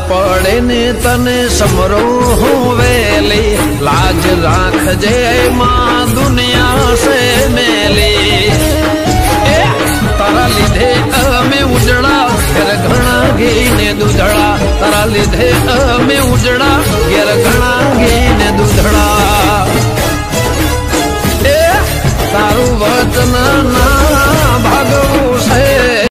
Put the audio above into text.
पड़े ने तने समरो हूँ वेली, लाज राख जे माँ दुनिया से मेली। तारा लीधे में उजड़ा घर घना घी ने दूधड़ा, तारा लीधे में उजड़ा घर